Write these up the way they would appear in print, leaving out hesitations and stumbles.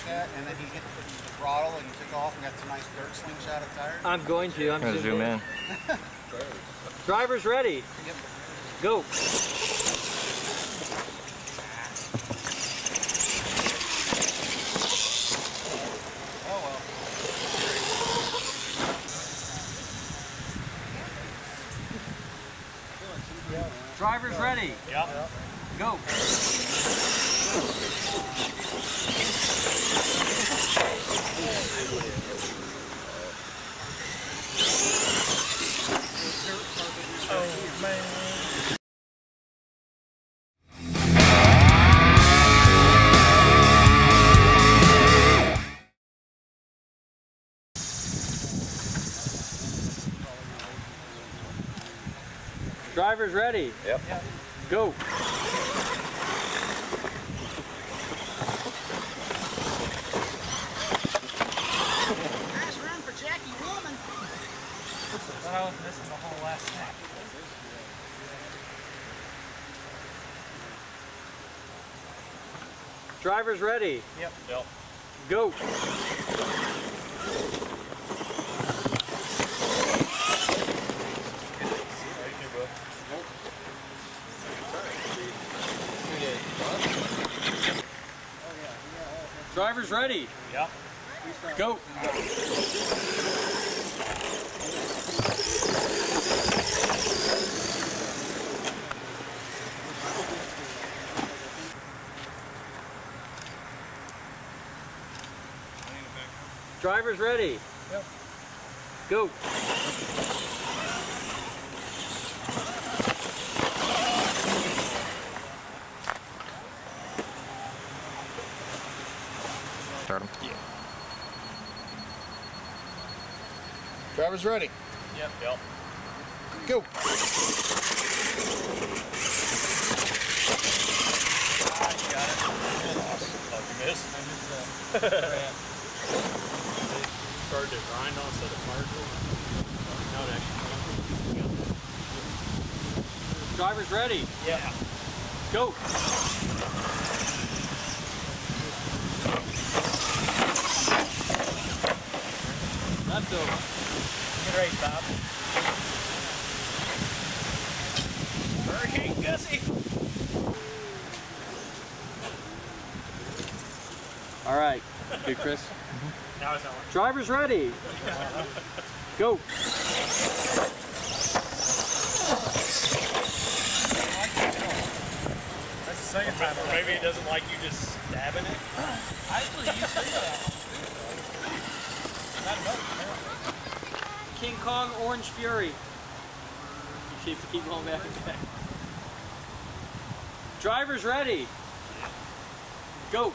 that, and then he hit the throttle and he took off and got some nice dirt slingshot of tires? I'm going to. I'm gonna zoom in. Drivers ready. Yep. Go. Oh well. Drivers ready. Yep. Go. Oh man. Drivers ready. Yep. Go. Nice run for Jackie Woman. Thought I was missing the whole last snap. Drivers ready. Yep. Yep. Go. Drivers ready. Yep. Go. Drivers ready. Yep. Go. Start him. Yeah. Drivers ready. Yep. Yep. Go. Ah, you got it. Oh, you missed? I missed that. Started to grind on instead of partial. Now it actually comes. Drivers ready. Yeah. Go. Left over. Good race, Bob. Hurricane Gussie. All right. Good, Chris. Now it's on. Drivers ready. Go. That's the second time. Or maybe it doesn't like you just stabbing it. I actually used to do that. Not enough. King Kong Orange Fury. You should keep going back and back. Drivers ready. Go.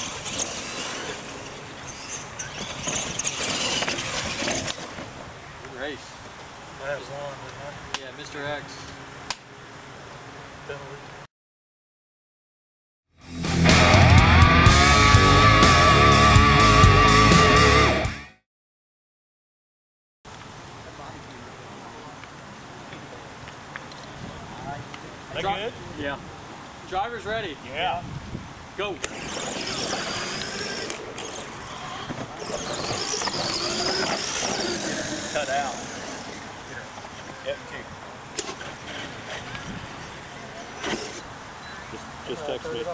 Good race. That was long, wasn't Yeah, Mr. X. it? That good? Yeah. Drivers ready. Yeah. Go. Cut out. Yep, two. Just text me.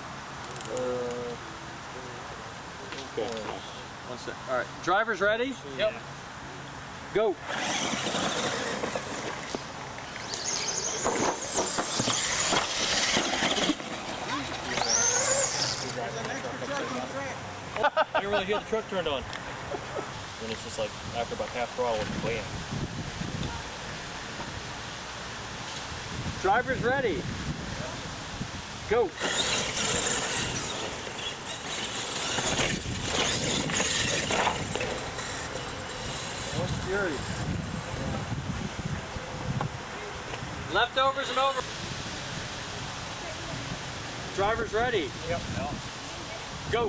Okay. One sec. All right. Drivers ready. Yep. Go. I didn't really hear the truck turned on. And it's just like after about half throttle, it's bam. Drivers ready. Go. Fury. Leftovers and over. Drivers ready. Yep. Go.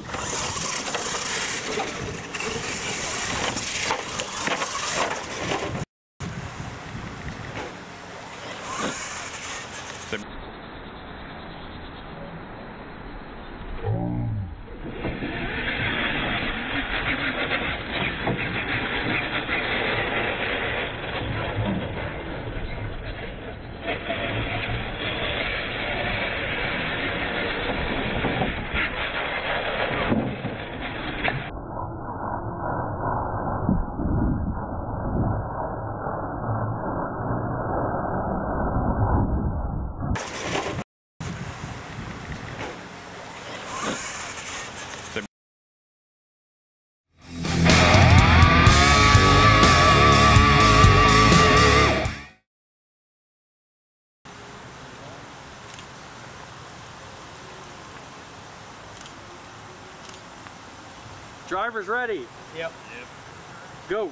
Driver's ready. Yep. Go.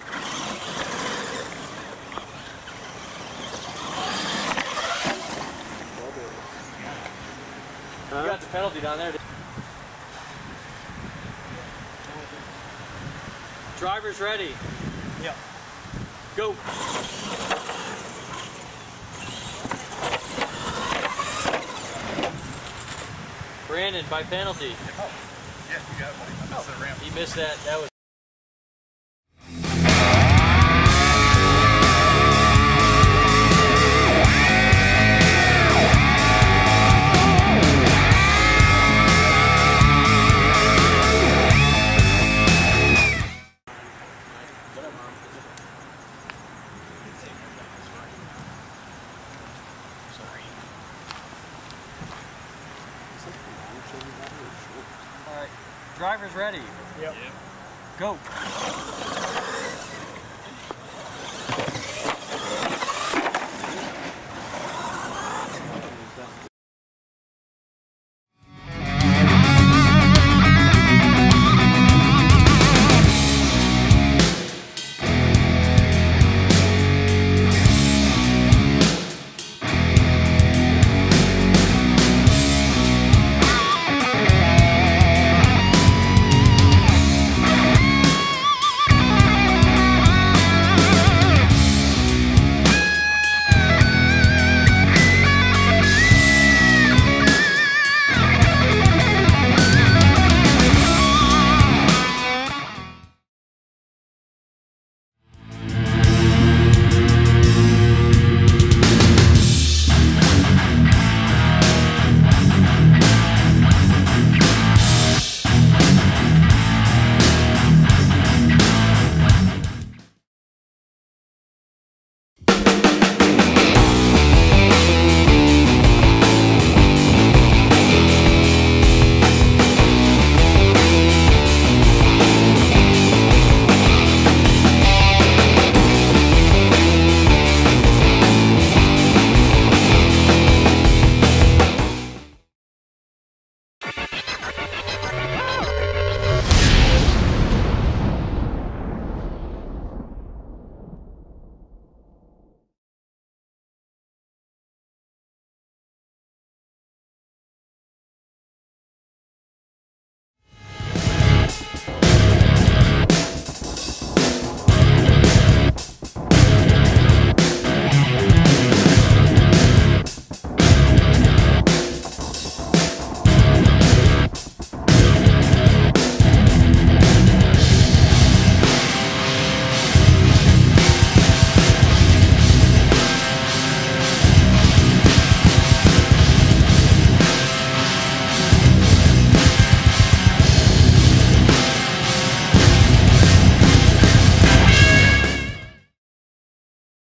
You got the penalty down there. Driver's ready. Yep. Go. Brandon, by penalty. Oh, yeah, you got it, buddy. I missed the ramp. He missed that. That was. All right, driver's ready. Yep. Go.